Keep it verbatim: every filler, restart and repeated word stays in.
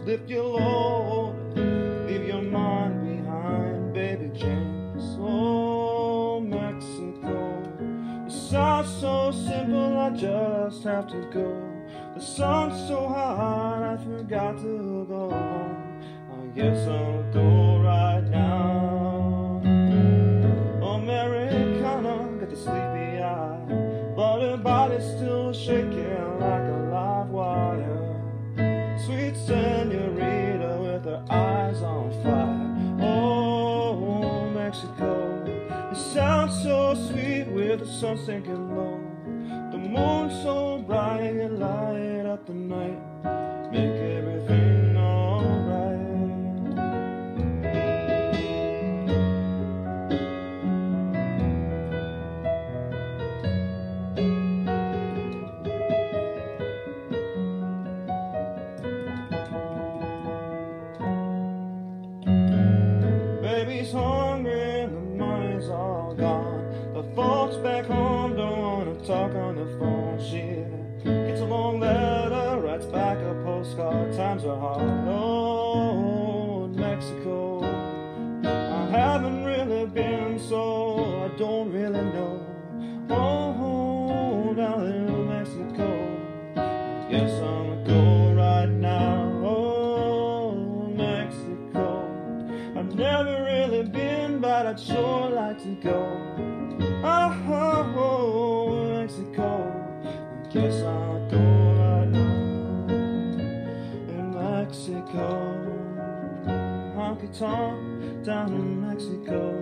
lift your load, leave your mind behind, baby James. Oh, Mexico, it sounds so simple, I just have to go. The sun's so hot, I forgot to go home. I guess I'll go right now. Americana, got the sleepy eye, but her body's still shaking like a live wire. Sweet senorita with her eyes on fire. Oh, Mexico, it sounds so sweet with the sun sinking low. The moon so bright, you light up the night, make everything alright. Baby's hungry and the money's all gone. The folks back home don't wanna talk on the phone. She gets a long letter, writes back a postcard. Times are hard, oh, in Mexico. I haven't really been, so I don't really know. Oh, down in Mexico, guess I'ma go right now. Oh, Mexico, I've never really been, but I'd sure like to go. Oh, oh, Mexico, I guess I'll go right now. In Mexico, honky tonk down in Mexico.